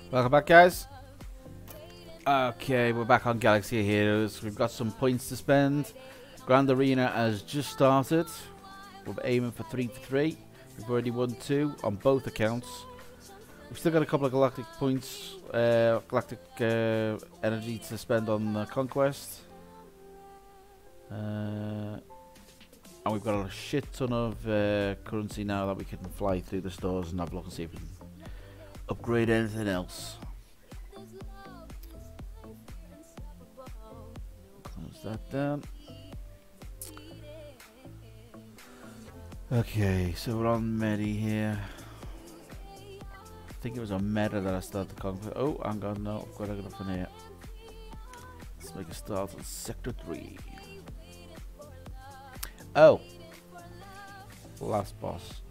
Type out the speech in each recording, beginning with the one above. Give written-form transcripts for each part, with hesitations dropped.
Welcome back, guys. Okay, we're back on Galaxy of Heroes. We've got some points to spend. Grand Arena has just started. We're aiming for 3 for 3. We've already won 2 on both accounts. We've still got a couple of galactic points, galactic energy to spend on Conquest. And we've got a shit ton of currency now that we can fly through the stores and have a look and see if we can upgrade anything else. Close that down. Okay, so we're on Medi here. I think it was on Meta that I started the conquest. Oh, hang on, no, I've got to get up in here. Let's make a start on Sector 3. Oh! Last boss.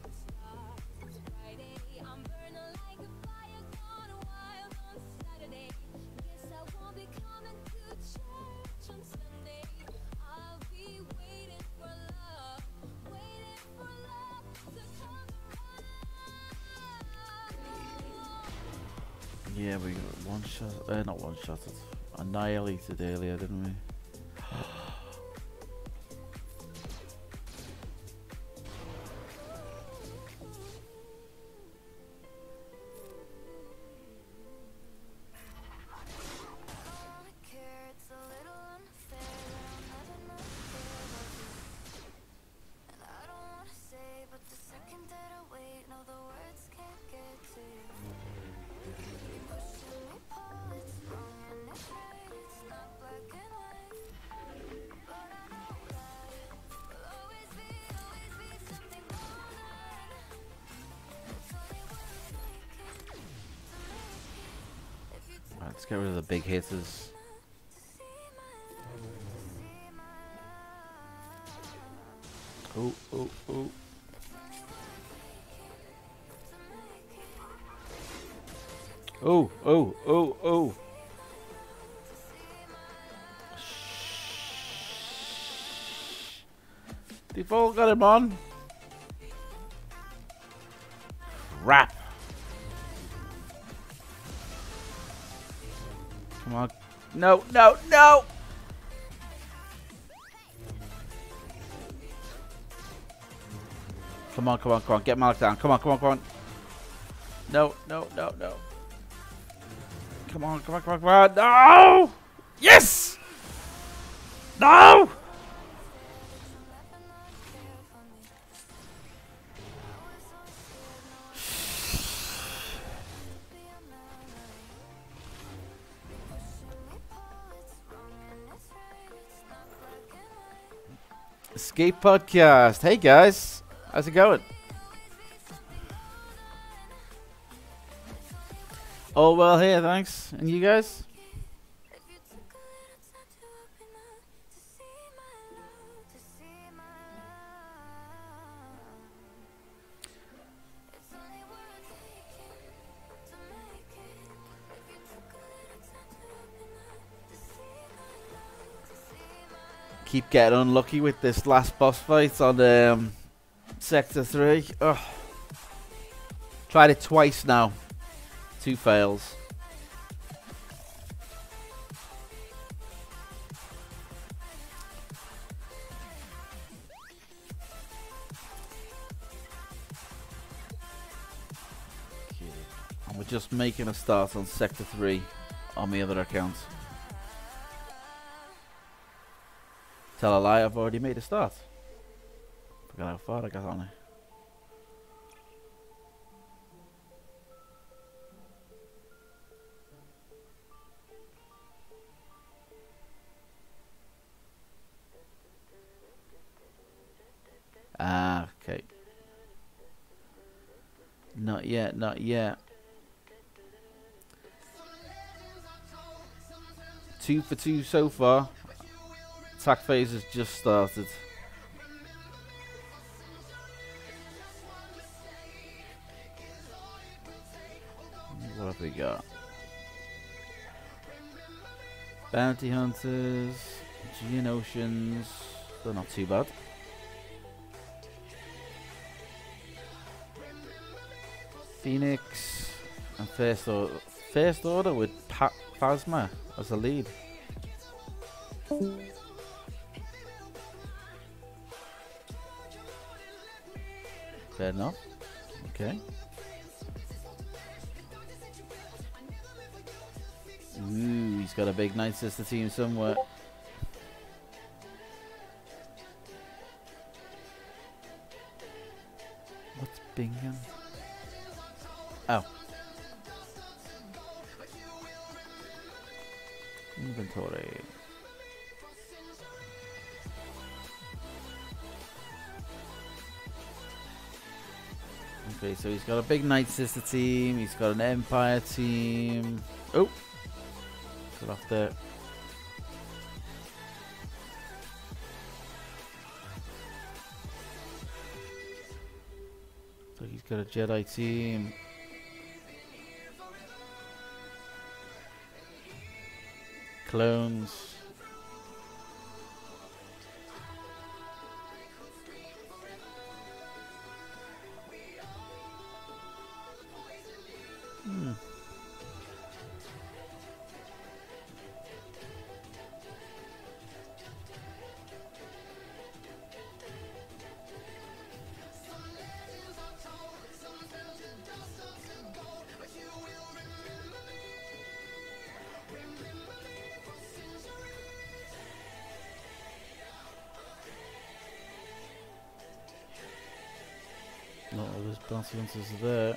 Yeah, we got one shot, not one shot, annihilated earlier, didn't we? Let's get rid of the big hitters. Oh, oh, oh. Oh, oh, oh, oh. They've all got him on. Crap. Come on. No, no, no! Come on, come on, come on. Get Malik down. Come on, come on, come on. No, no, no, no. Come on, come on, come on, come on. No! Yes! No! Escape Podcast. Hey guys, how's it going? All well here, thanks. And you guys? Keep getting unlucky with this last boss fight on Sector 3. Ugh. Tried it twice now. 2 fails. Okay. And we're just making a start on Sector 3 on the other account. Tell a lie, I've already made a start. Forgot how far I got on it. Ah, okay. Not yet, not yet. 2 for 2 so far. Attack phase has just started. What have we got? Bounty Hunters, Geonosians. They're not too bad. Phoenix and First Order with Phasma as the lead. Fair enough. Okay. Ooh, he's got a big Night Sister team somewhere. What's Bingham? Oh. Inventory. Okay, so he's got a big Night Sister team. He's got an Empire team. Oh. Got off there. So he's got a Jedi team. Clones. Not all those bouncy hunters are there.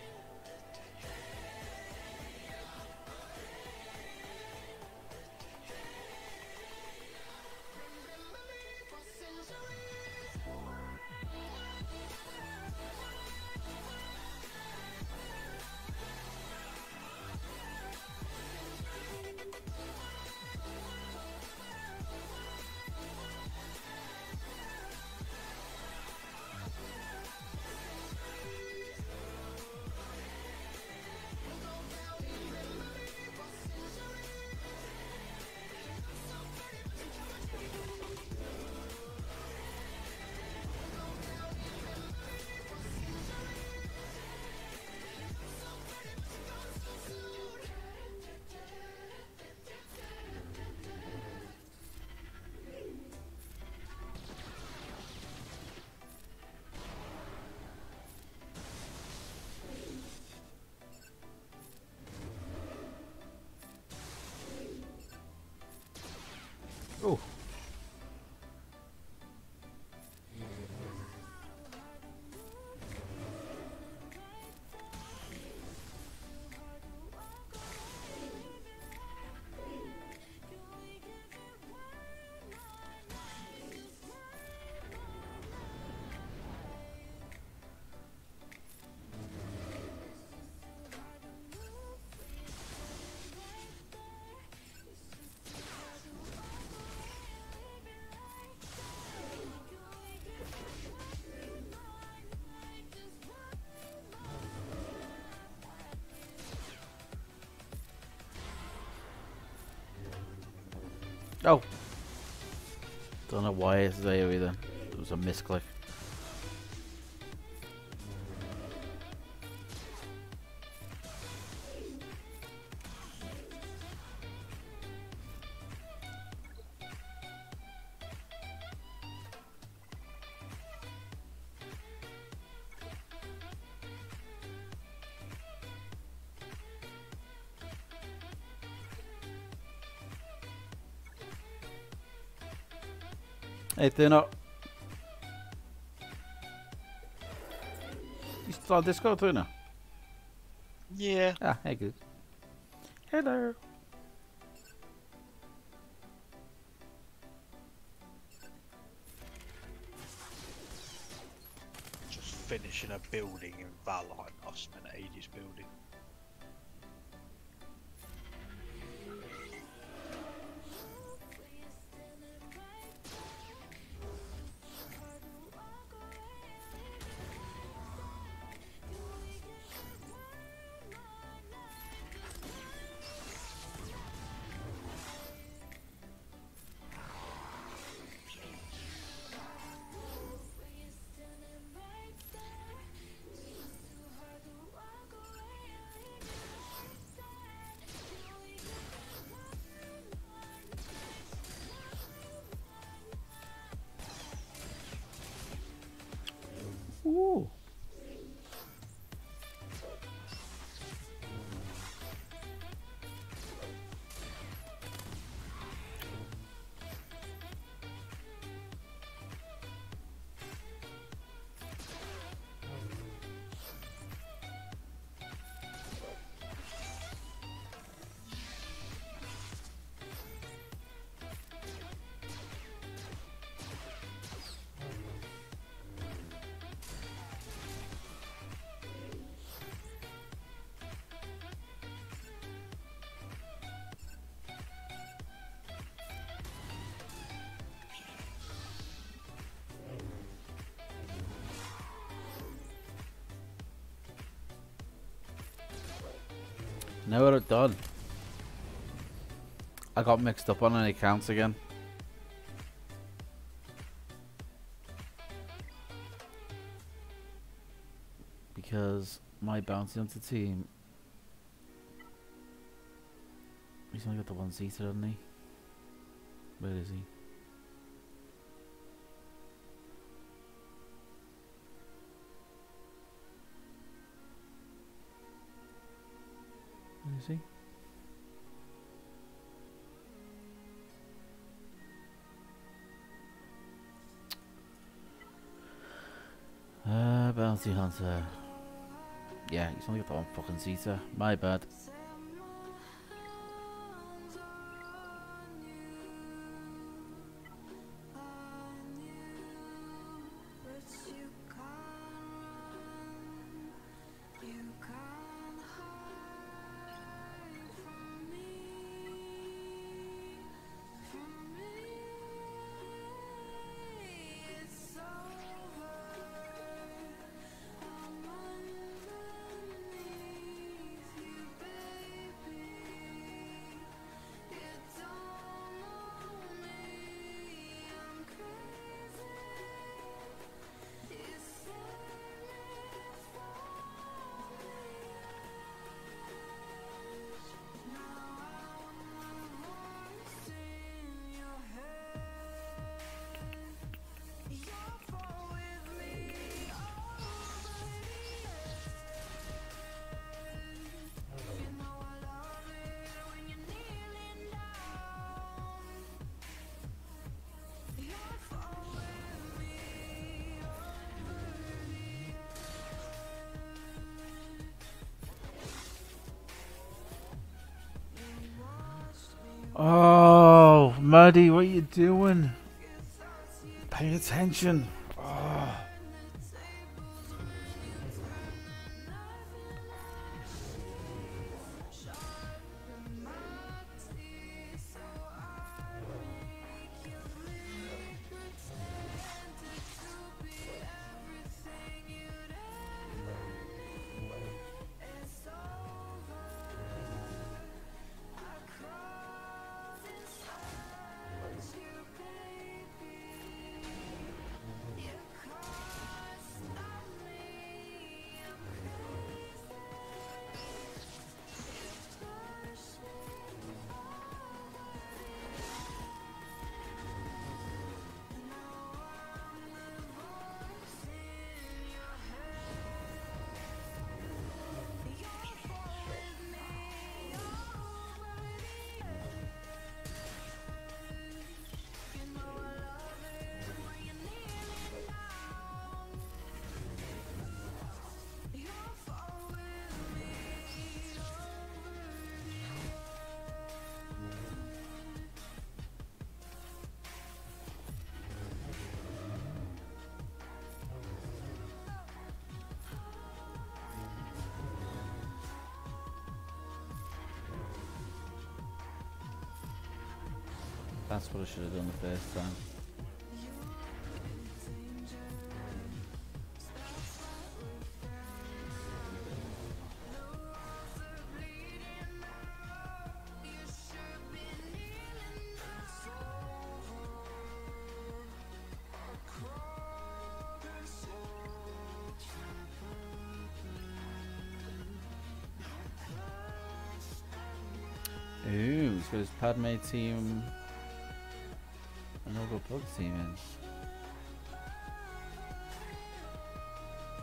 Oh. Oh. Don't know why it's there either. It was a misclick. Hey, they're not. You still on Discord, too now? Yeah. Ah, hey, good. Hello. Just finishing a building in Valheim. I've spent ages building. Ooh. Know what I've done? I got mixed up on any accounts again. Because my bounty hunter team, he's only got the one Zeta, doesn't he? Where is he? Where is he? Bounty hunter. Yeah, he's only got the one fucking Zeta. My bad. Oh, Muddy, what are you doing? Pay attention. Oh. That's what I should have done the first time. Ooh, he's got his Padme team and Noble Plug team in.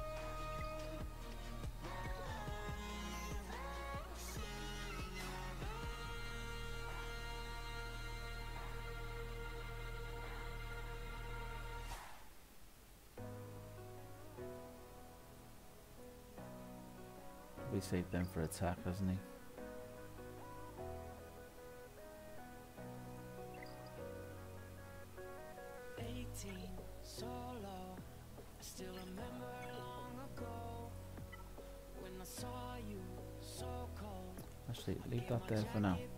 Probably saved them for attack, hasn't he? Actually, leave that there for now.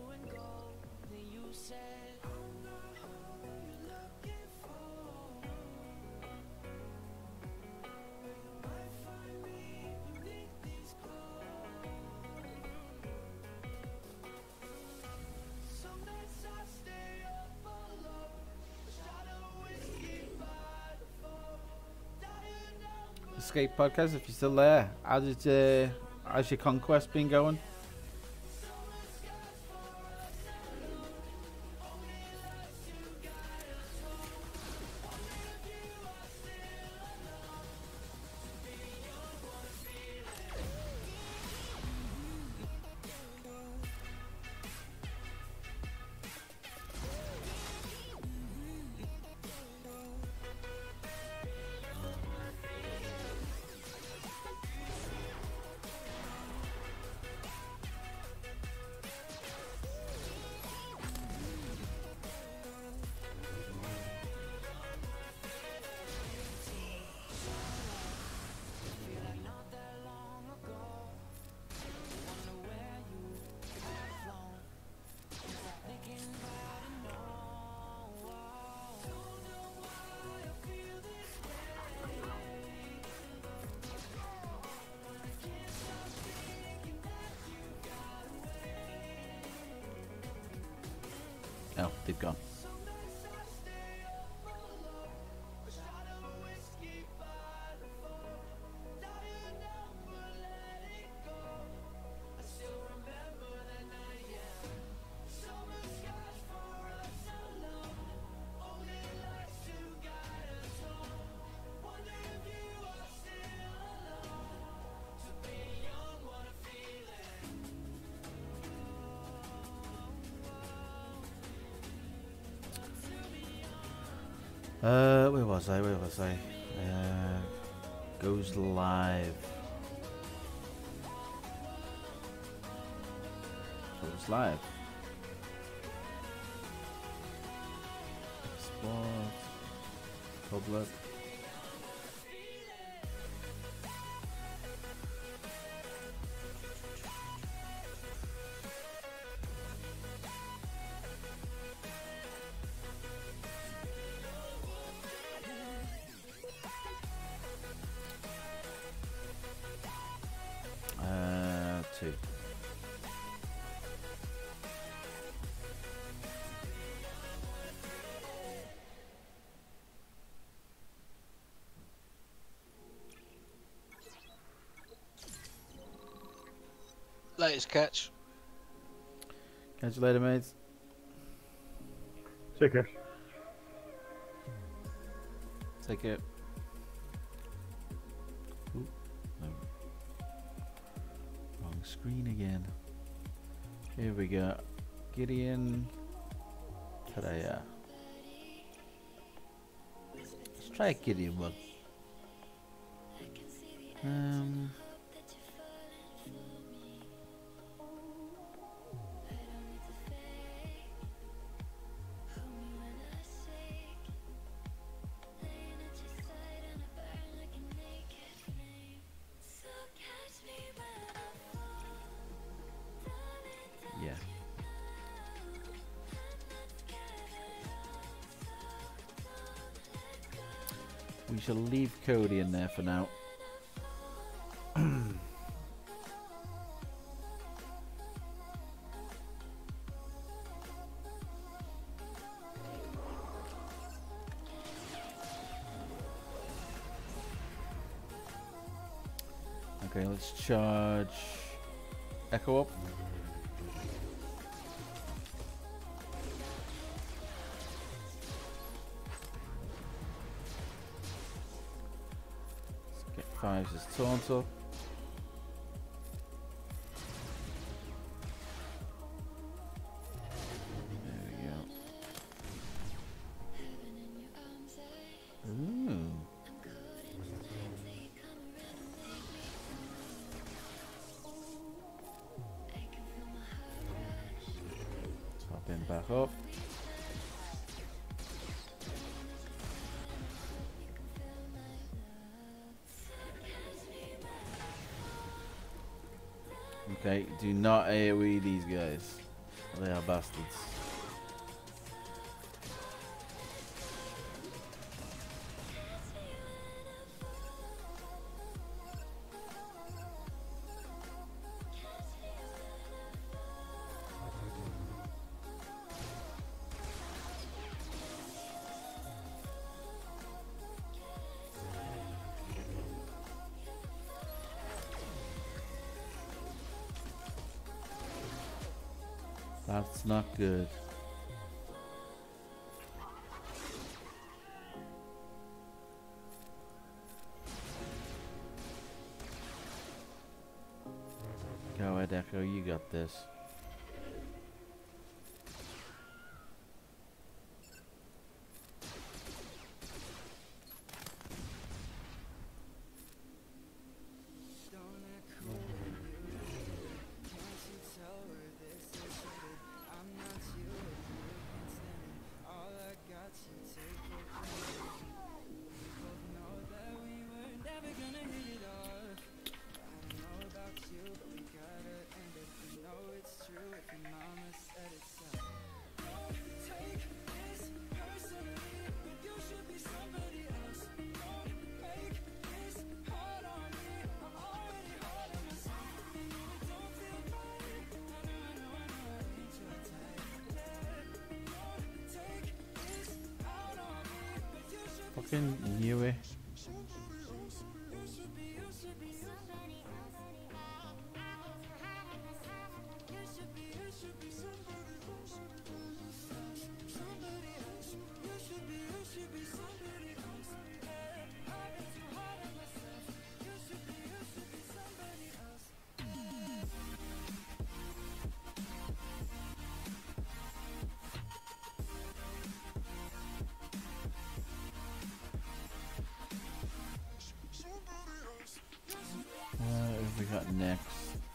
Escape Podcast, if you're still there, how's your conquest been going? Oh, they've gone. Where was I? Goes live. Goes live. Export. Public. Two. Latest catch. Catch you later, mates. Take care. Take care. Ooh, no. Wrong screen again. Here we go. Gideon. Taraya. Let's try a Gideon one. Yeah. We shall leave Cody in there for now. Okay, let's charge Echo up. Let's get Fives as taunt up. There we go. Ooh. back up. Okay, do not AoE these guys. They are bastards. That's not good. Go ahead, Echo, you got this. Fucking knew it. What have we got next?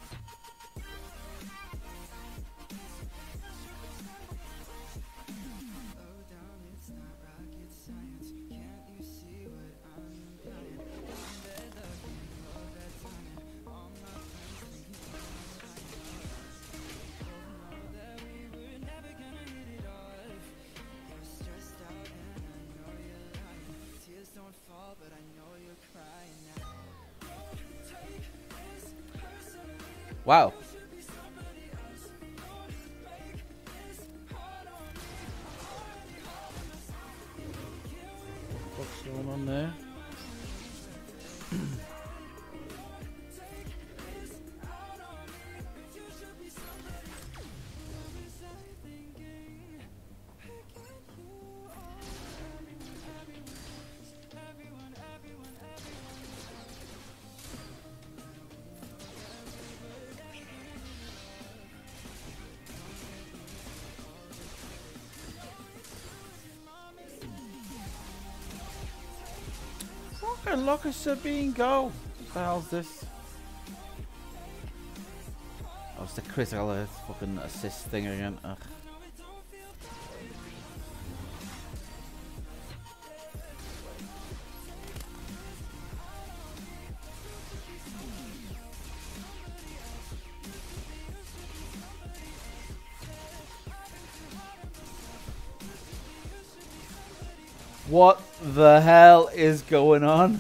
Wow. What's going on there? Fucking look at Sabine go. What the hell's this? Oh, it's the critical fucking assist thing again. Ugh. What the hell is going on?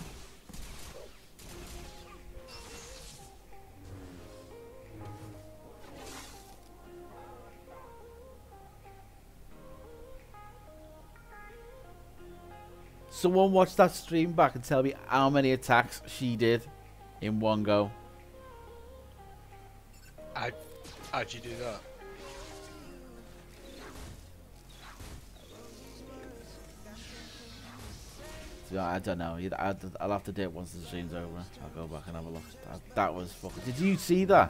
Someone watch that stream back and tell me how many attacks she did in one go. How'd you do that? Yeah, I don't know. I'll have to do it once the stream's over. I'll go back and have a look. That was fucking... Did you see that?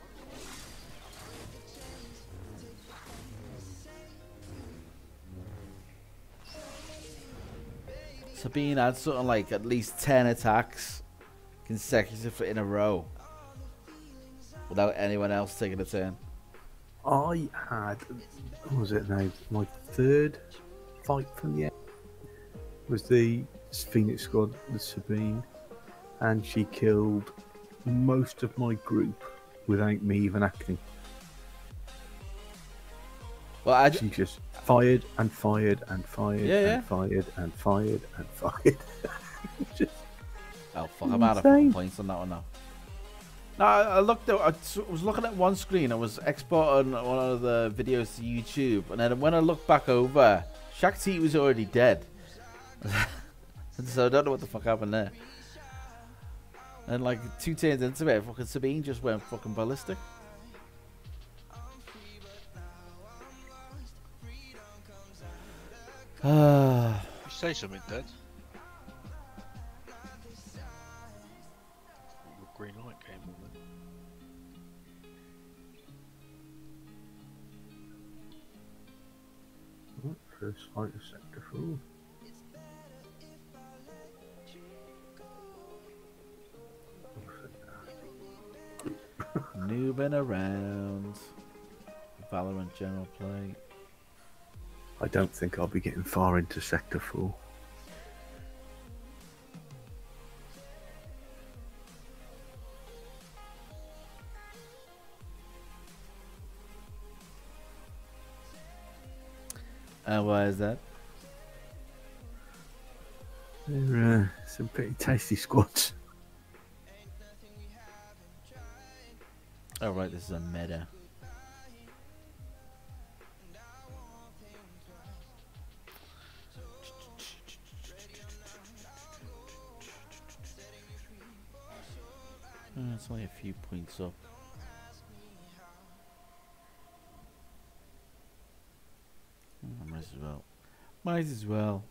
Sabine had something like at least 10 attacks consecutive in a row without anyone else taking a turn. I had, what was it now? My third fight from the end was the Phoenix Squad, the Sabine, and she killed most of my group without me even acting. Well, She just fired and fired and fired Yeah. and fired and fired and fired. Just oh fuck, I'm out of fucking points on that one now. No, I looked. I was looking at one screen. I was exporting one of the videos to YouTube, and then when I looked back over, Shakti was already dead. So I don't know what the fuck happened there. And like 2 turns into it, fucking Sabine just went fucking ballistic. You say something, Dad? Your green light came on then. first fight of Sector 4. Noobing around. Valorant general play. I don't think I'll be getting far into Sector 4. Why is that? They're some pretty tasty squads. Oh right, this is a meta. It's only a few points up. Might as well. Might as well.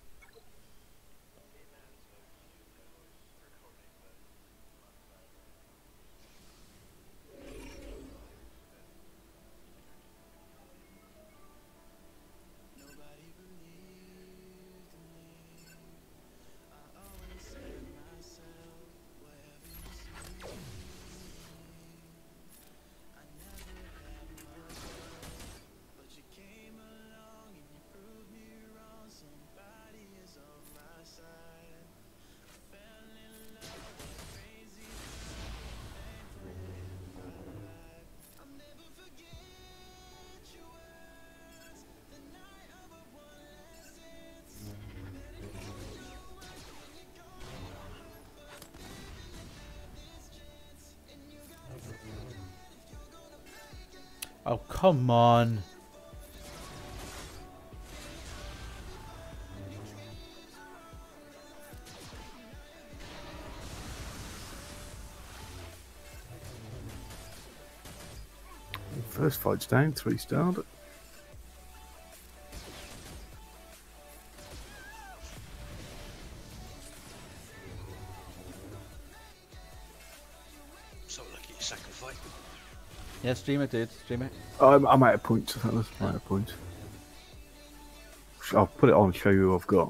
Oh, come on. First fight's down, 3-starred. So look at your second fight. Yeah, stream it, dude. Stream it. I'm out of points, fellas. I'm out of points. I'll put it on and show you who I've got.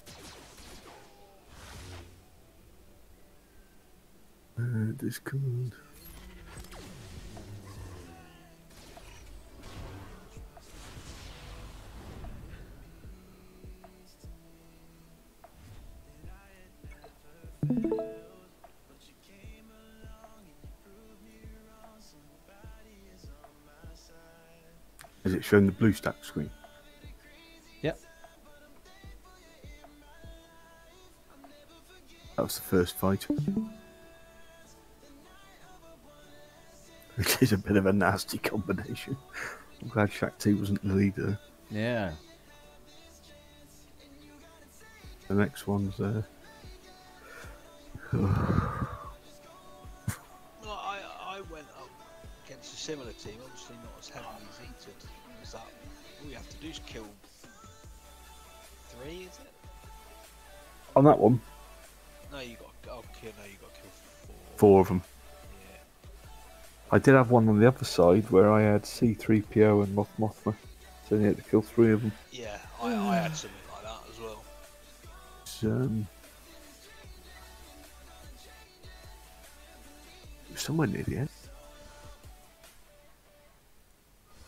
Discord. Is it showing the blue stack screen? Yep. That was the first fight. Which is a bit of a nasty combination. I'm glad Shakti wasn't the leader. Yeah. The next one's Well, I went up against a similar team, obviously not as heavily seated. Is that all you have to do is kill 3, is it? on that one. No, you got kill 4. 4 of them. Yeah. I did have one on the other side where I had C3PO and Mothma, so you had to kill 3 of them. Yeah, I had something like that as well. Somewhere near the end.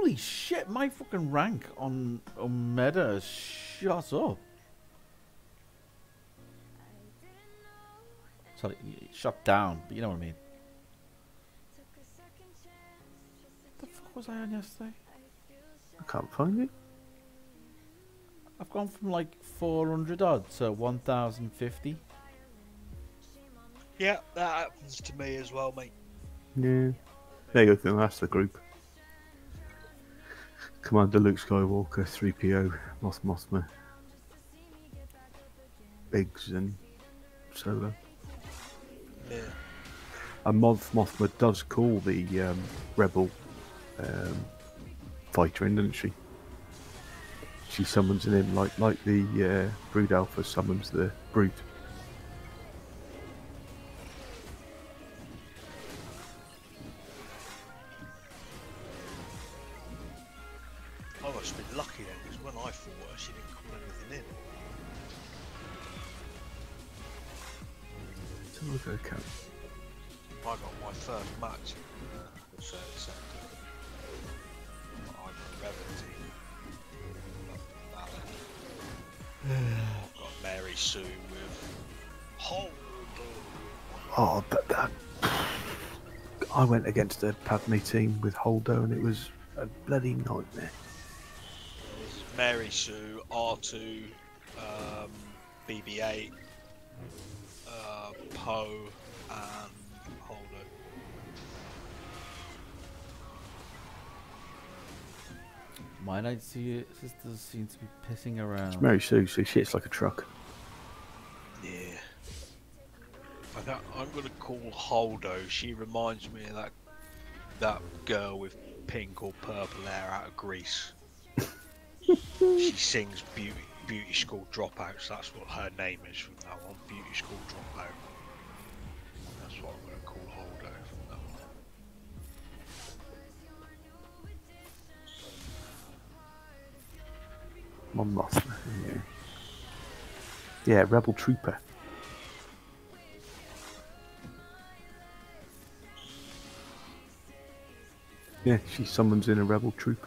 Holy shit, my fucking rank on Meta has shot up. Sorry, shot down, but you know what I mean. What the fuck was I on yesterday? I can't find it. I've gone from like 400 odd to 1050. Yeah, that happens to me as well, mate. Yeah. There you go, that's the group. Commander Luke Skywalker, 3PO, Mothma, Biggs and Solo. Yeah. And Mothma does call the rebel fighter in, doesn't she? She summons him like the Brood Alpha summons the Brute. I must have been lucky then, because when I fought her, she didn't call anything in. So look at account. I got my first match in the third sector. I got Rebel team. I've got Mary Sue with Holdo. Oh, that I went against a Padme team with Holdo and it was a bloody nightmare. Mary Sue, R2, BB-8, Poe, and Holdo. My night sisters seem to be pissing around. It's Mary Sue, so she hits like a truck. Yeah. I'm gonna call Holdo. She reminds me of that girl with pink or purple hair out of Greece. She sings beauty school dropouts. That's what her name is from that one. Beauty school dropout. That's what I'm gonna call Holdo from that one. Mon Mothma, yeah, Rebel Trooper. Yeah, she summons in a Rebel Trooper.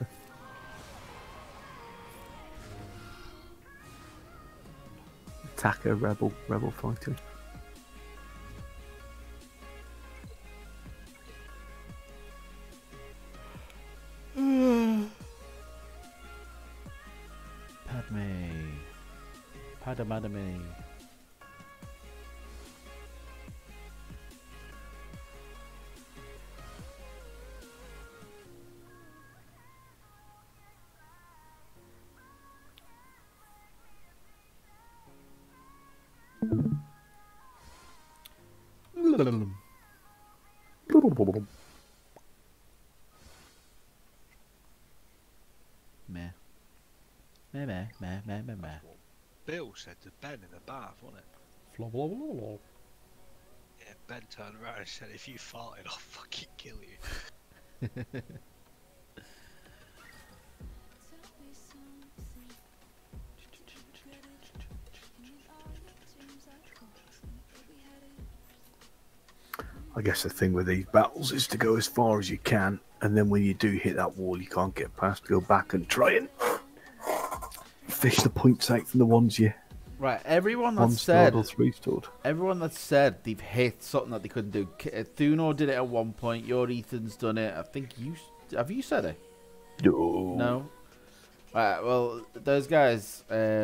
Attacker, Rebel fighter. Padme. Meh. Meh. Bill said to Ben in the bath, wasn't it? Flop, flop, flop, flop. Yeah, Ben turned around and said, if you farted, I'll fucking kill you. I guess the thing with these battles is to go as far as you can, and then when you do hit that wall you can't get past, go back and try and fish the points out from the ones you Right, everyone that one-starred said or three-starred. everyone that said they've hit something that they couldn't do. Thuno did it at one point. Your Ethan's done it. I think have you said it? No. No. Right. Well, those guys.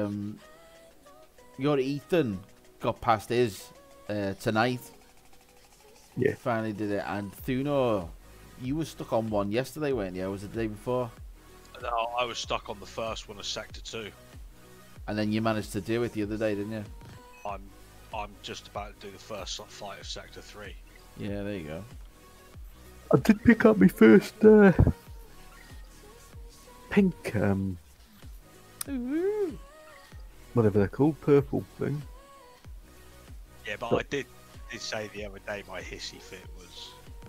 Your Ethan got past his tonight. Yeah. Finally did it, and Thuno, you were stuck on one yesterday, weren't you? Or was it the day before? No, I was stuck on the first one of Sector 2. And then you managed to do it the other day, didn't you? I'm just about to do the first fight of Sector 3. Yeah, there you go. I did pick up my first pink, Ooh. whatever they're called, purple thing. Yeah, but I did say the other day my hissy fit was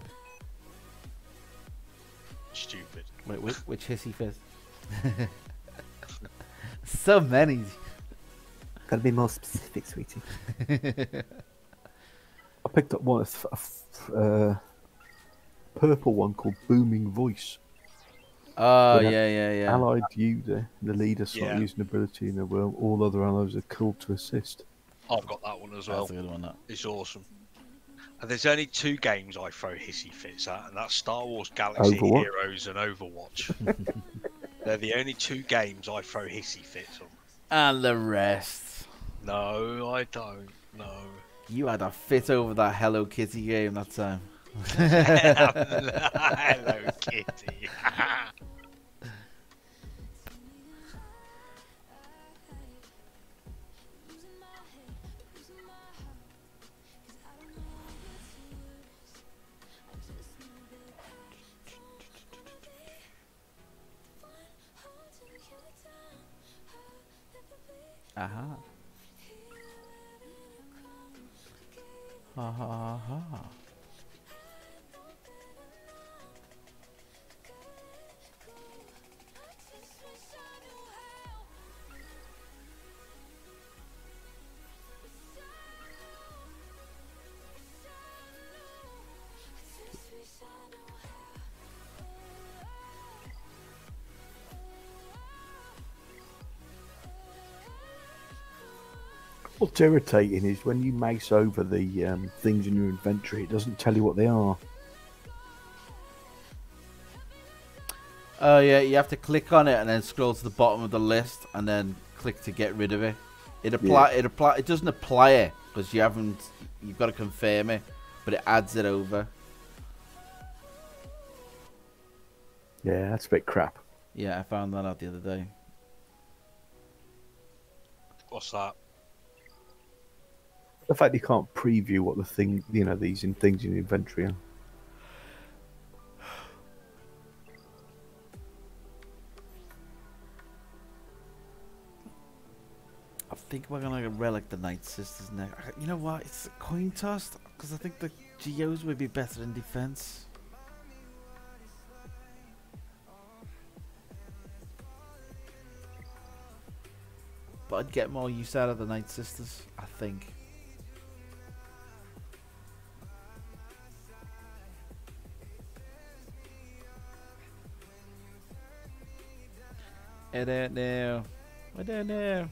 stupid. Wait, which hissy fit? So many. Gotta be more specific, sweetie. I picked up one, a purple one called Booming Voice. Oh, When yeah. allied user, the leader slot Yeah. using ability in the world, all other allies are called to assist. I've got that one as well. That's a good one, that. It's awesome. And there's only 2 games I throw hissy fits at, and that's Star Wars Galaxy Overwatch? Heroes and Overwatch. They're the only 2 games I throw hissy fits on. And the rest. No, I don't. No. You had a fit over that Hello Kitty game that time. Hello, Kitty. Aha. Ha ha ha. What's irritating is when you mouse over the things in your inventory, it doesn't tell you what they are. Oh yeah, you have to click on it and then scroll to the bottom of the list and then click to get rid of it. It doesn't apply it because you've got to confirm it, but it adds it over. Yeah, that's a bit crap. Yeah, I found that out the other day. What's that? The fact you can't preview what the thing, these things in the inventory are. I think we're gonna relic the Night Sisters next. You know what? It's a coin toss because I think the Geos would be better in defense. But I'd get more use out of the Night Sisters, I think. I don't know. I don't know.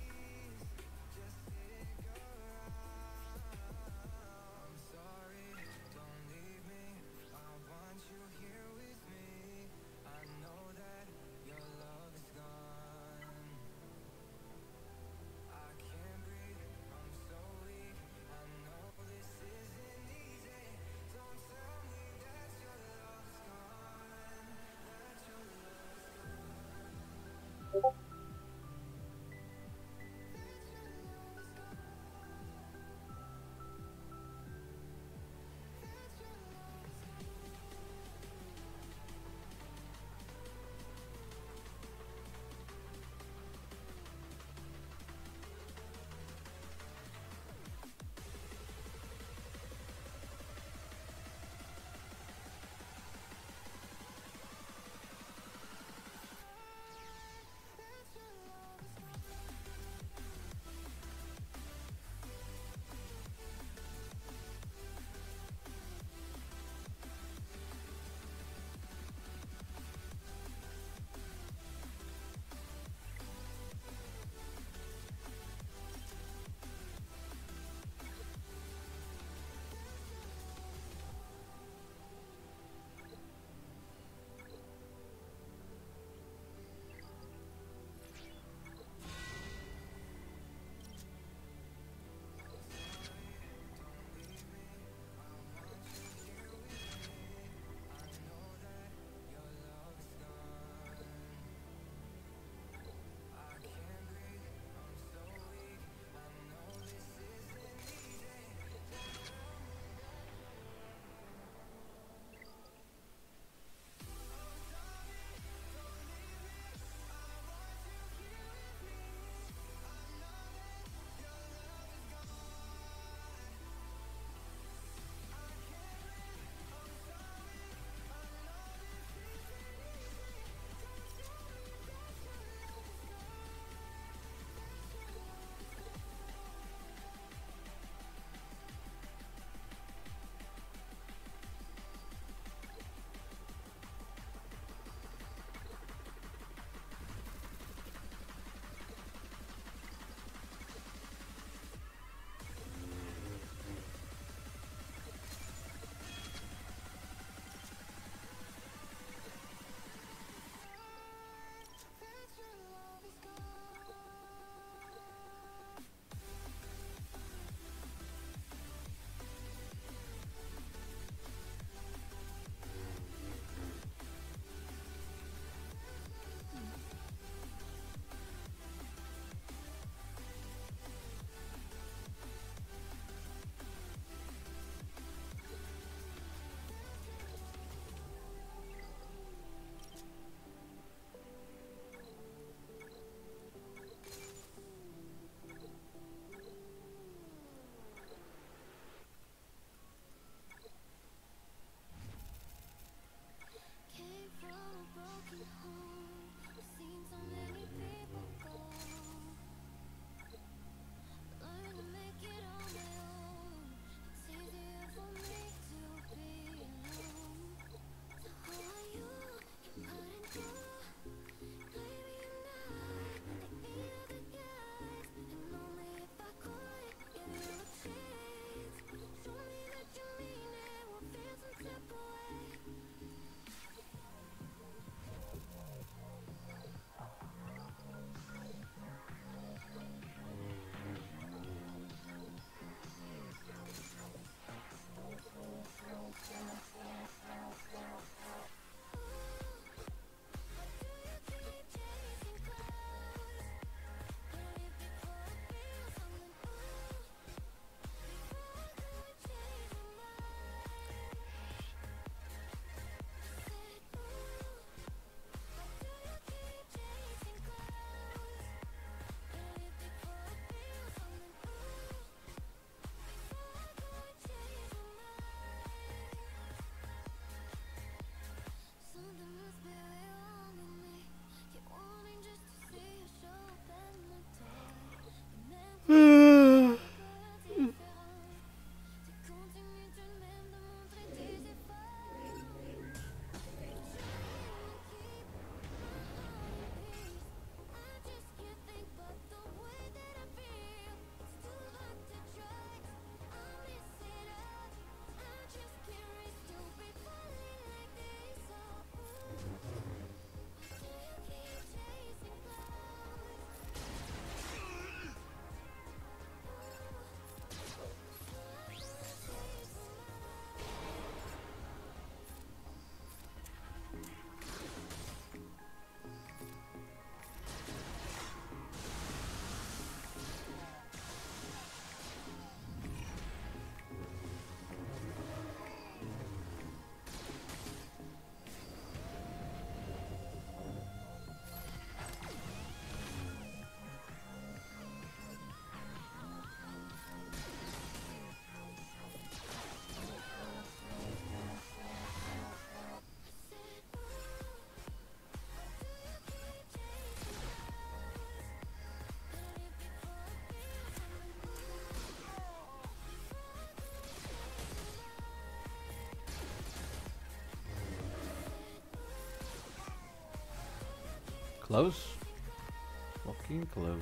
Close. Fucking close.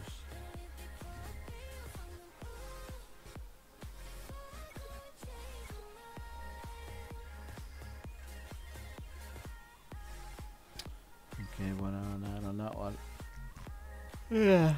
Okay, 1 on that one. Yeah.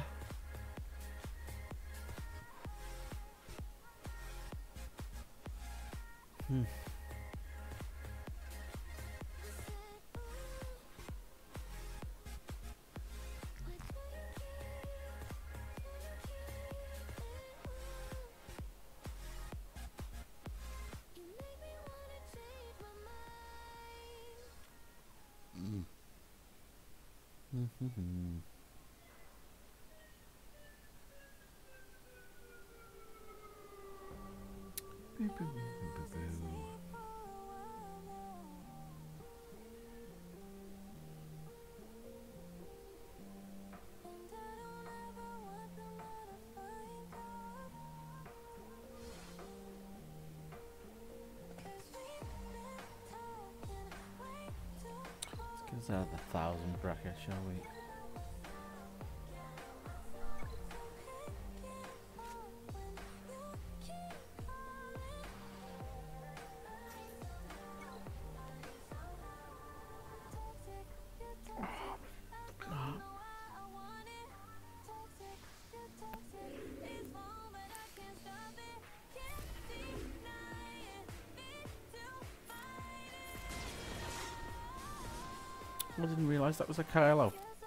Let's get out the 1,000 bracket, shall we? I didn't realise that was a Kylo.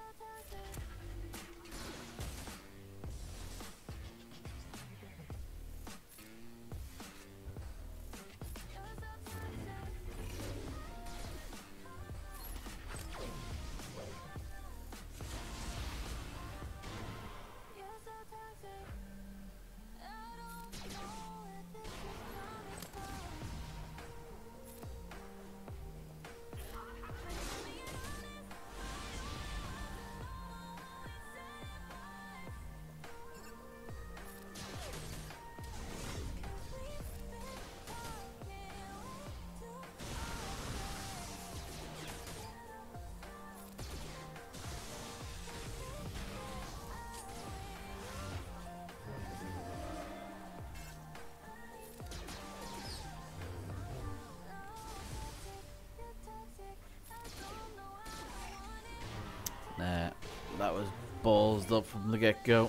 Nah, that was ballsed up from the get-go.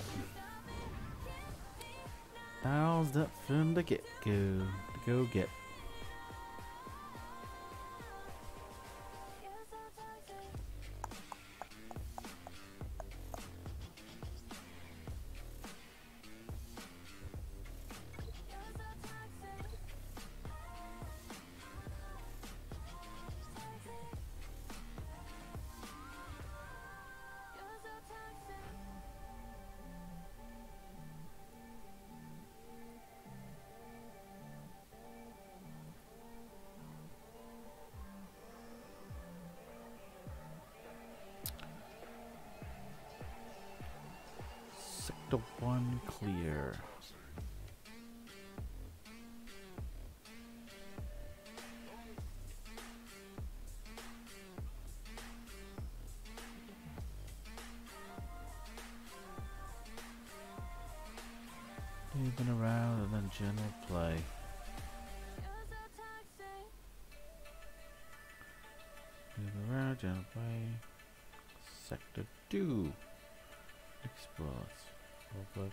Ballsed up from the get-go. To go get. Sector 1 clear. Moving around and then general play. Move around, general play. Sector 2. Exports. Public.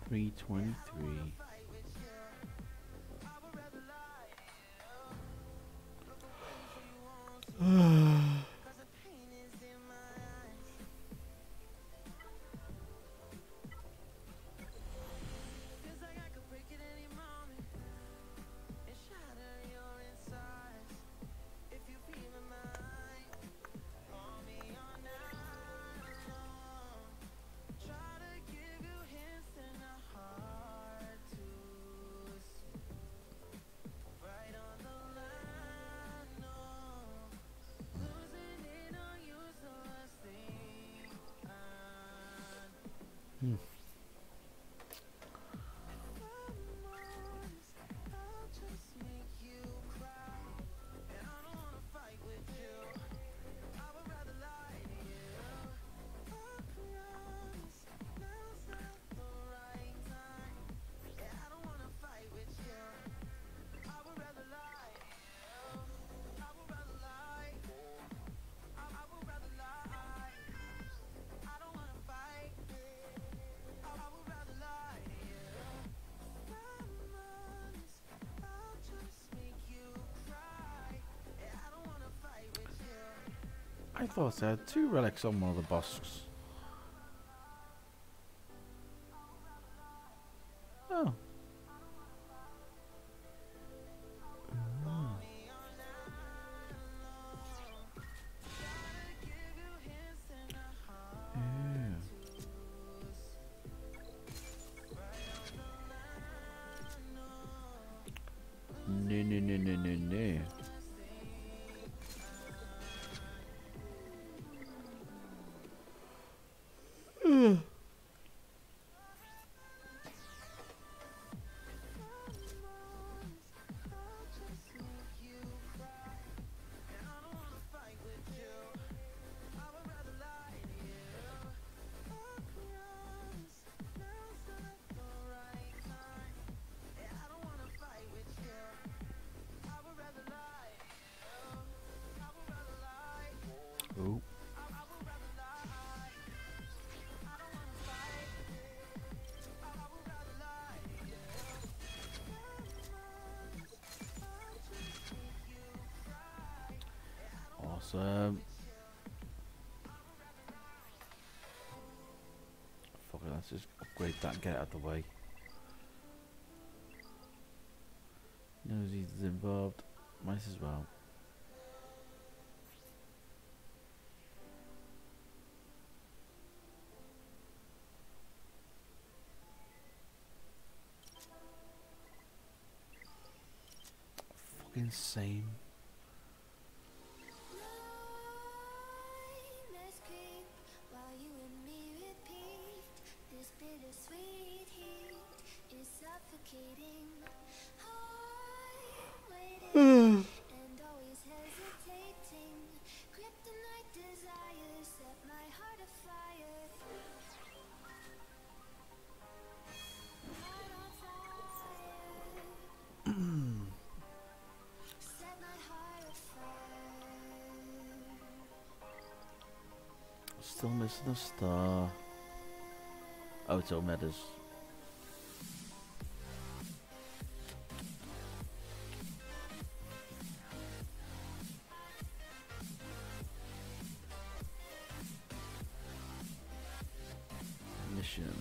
323. I thought I had 2 relics on one of the bosks. Oh. No, no, no, no, no, no. Oh. Awesome. Fuck it, let's just upgrade that and get it out of the way. Nosies is involved. Might as well. Fucking same. Still missing a star. Oh, it's all metas. Mission.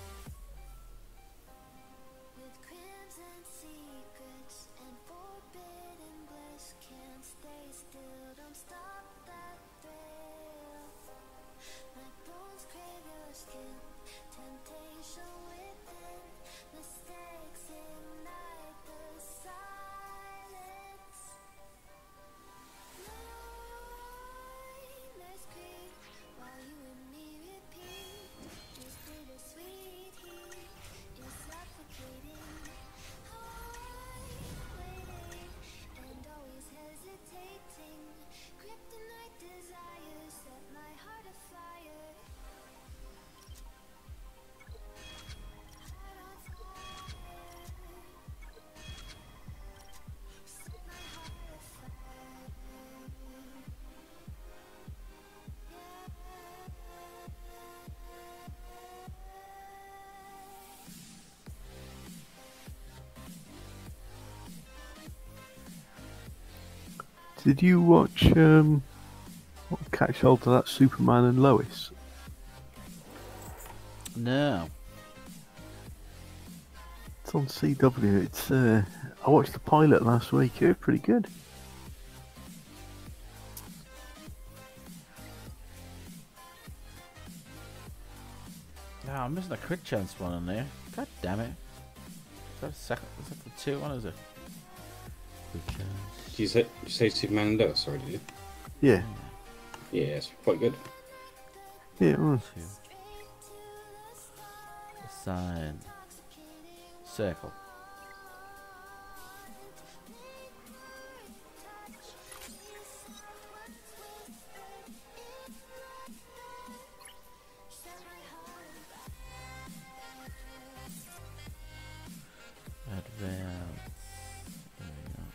With crimson secrets and forbidden Did you watch catch hold of that Superman and Lois? No. It's on CW. It's I watched the pilot last week. It was pretty good. Ah, I'm missing a quick chance one in there. God damn it. Is that a second? Is that the 2 one? Is it? Quick chance. Did you say Superman and Lois? Sorry, did you? Yeah, Yeah, it's quite good. yeah, it was. 2. Sign. Circle. Advance. There we go.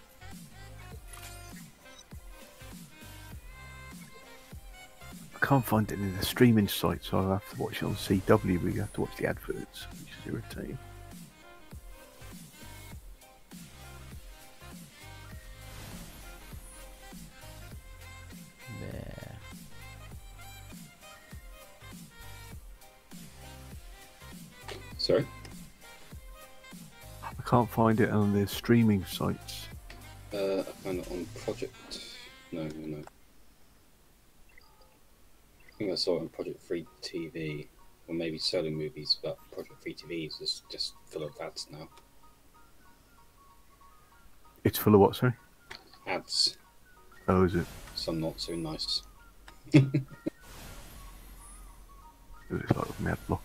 I can't find it in the streaming site, so I'll have to watch it on CW. We have to watch the adverts, which is irritating. There. Sorry? I can't find it on the streaming sites. I found it on Project. No. I think I saw it on Project Free TV, or maybe Solo Movies, but Project Free TV is just full of ads now. It's full of what, sorry? Ads. Oh, is it? Some not so nice. It looks like a mad block.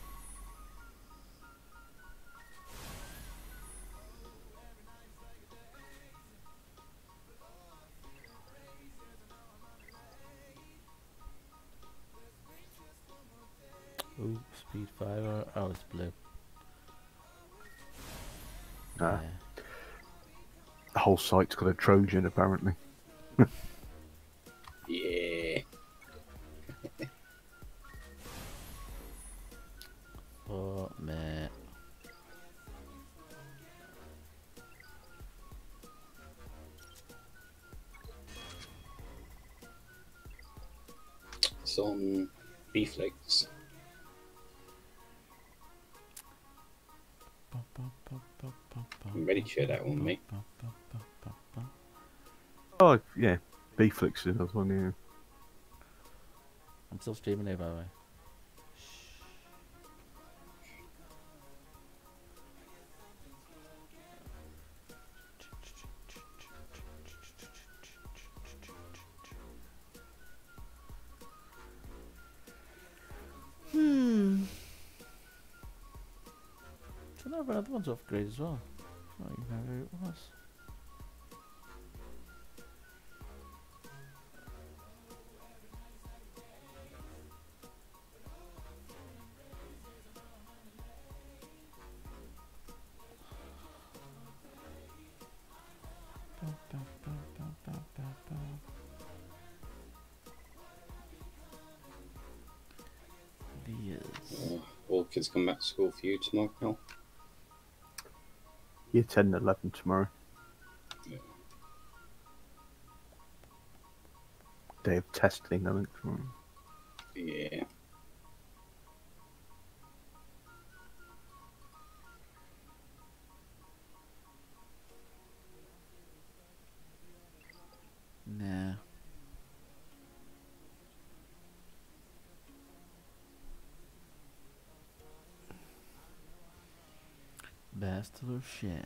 Ooh, speed 5. Oh, it's blue. Ah, Yeah. the whole site's got a Trojan, apparently. Yeah. Oh, man. It's on B-Flix. I'm ready to share that one, mate. Oh, yeah. B-Flix is another one, yeah. I'm still streaming there, by the way. So now another one's upgrade as well. Not even know who it was. All kids come back to school for you tomorrow, Cal? Year 10 and 11 tomorrow. Yeah. Day of testing, I think. Tomorrow. Yeah. Nah. Best Lucian.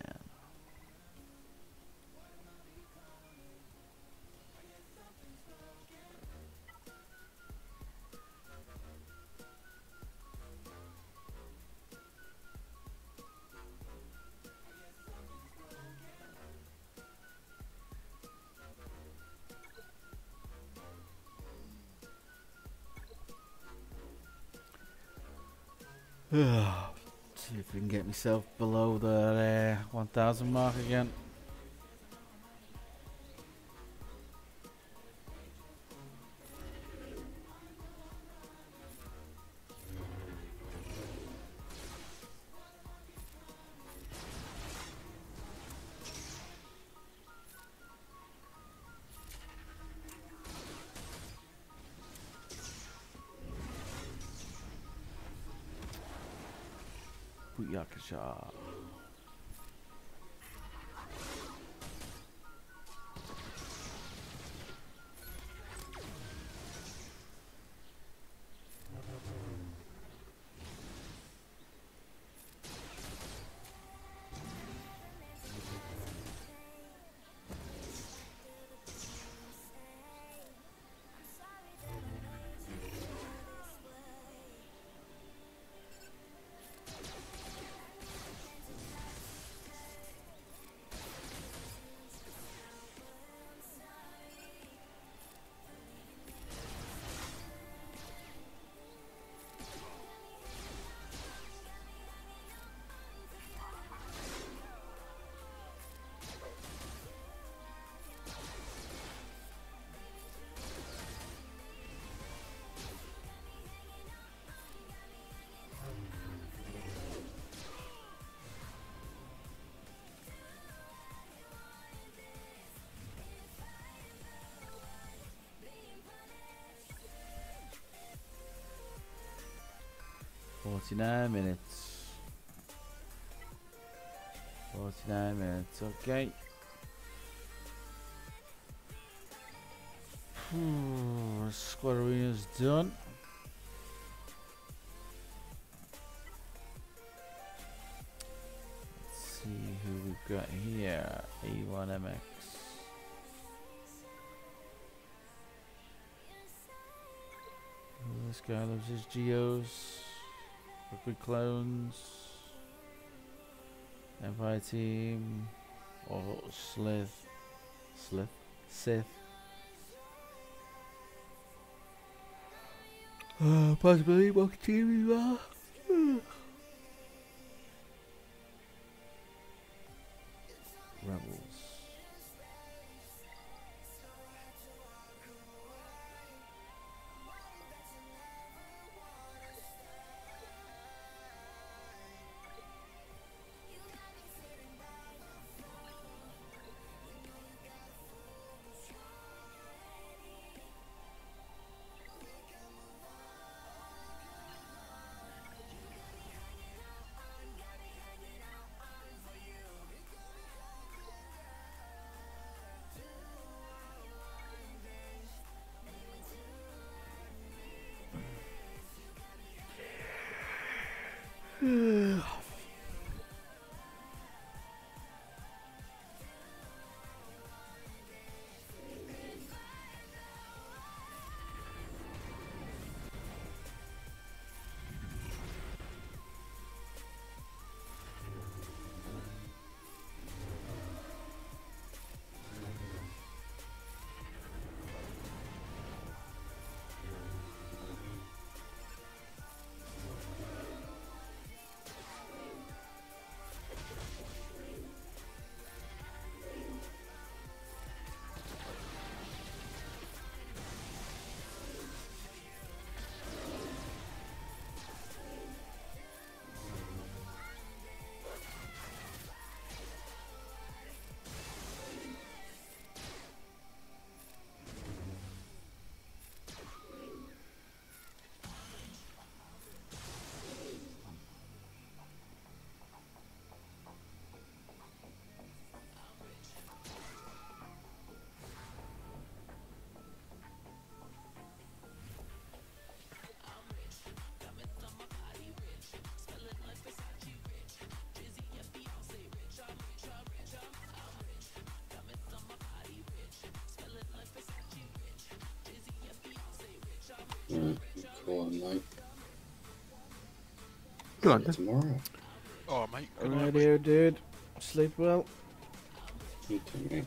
See if we can get myself below the 1,000 mark again. Yakusha. "49 minutes. 49 minutes, okay. Squad arena's done. Let's see who we've got here. A1MX. This guy loves his Geos. Liquid Clones. Empire Team. Or Sith. Possibly what team you are. Rebels. Cool, mate. Go on, then. Tomorrow. Oh, mate. Good night, Alright, mate. here, dude. Sleep well. You too, mate.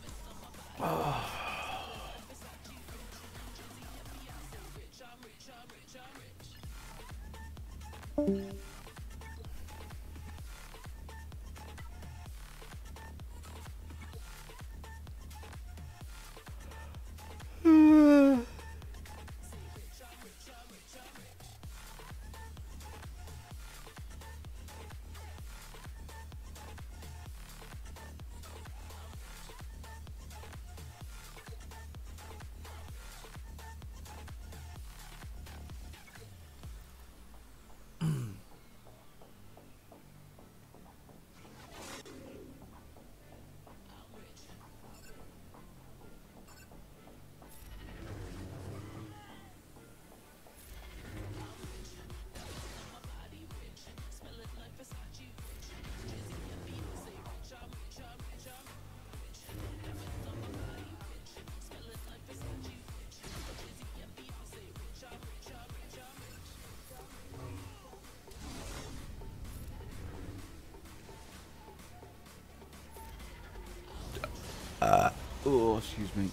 Oh, excuse me.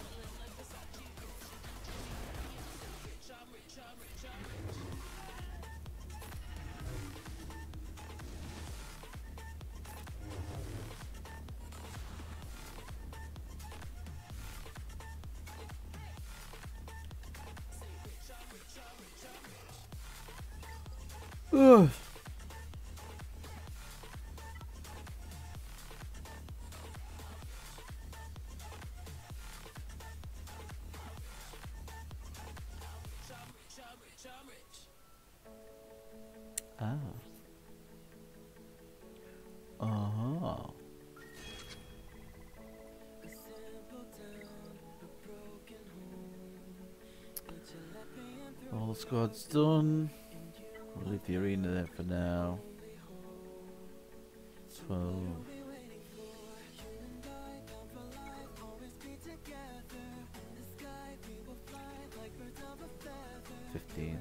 Ugh. Ah. Uh-huh. All the squad's done. We'll leave the arena there for now. 12. 15.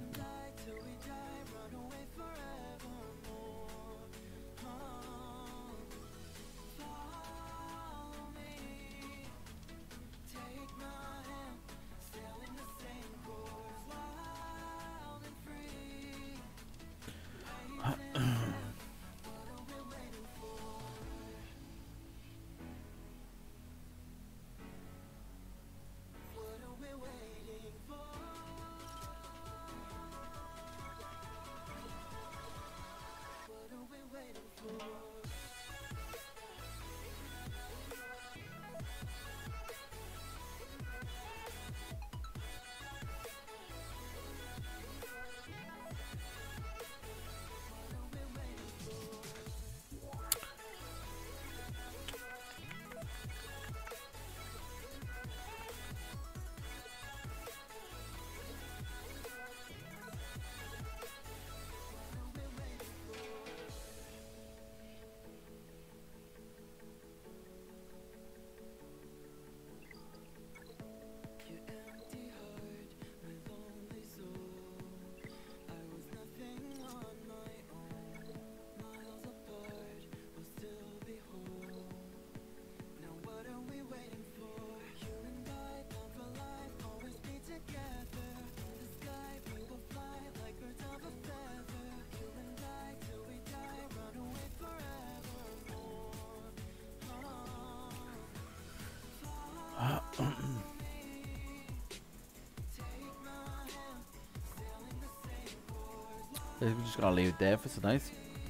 We're just gonna leave it there for tonight.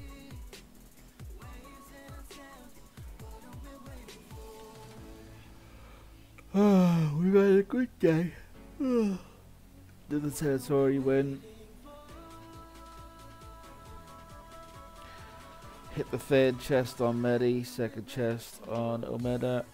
We've had a good day. Did the territory win. Hit the third chest on Medi, second chest on Omeda.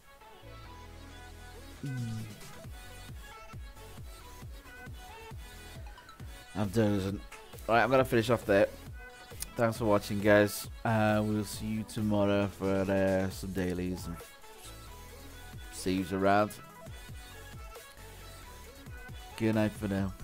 I'm dozing. Alright, I'm going to finish off there. Thanks for watching, guys. We'll see you tomorrow for some dailies and see you around. Good night for now.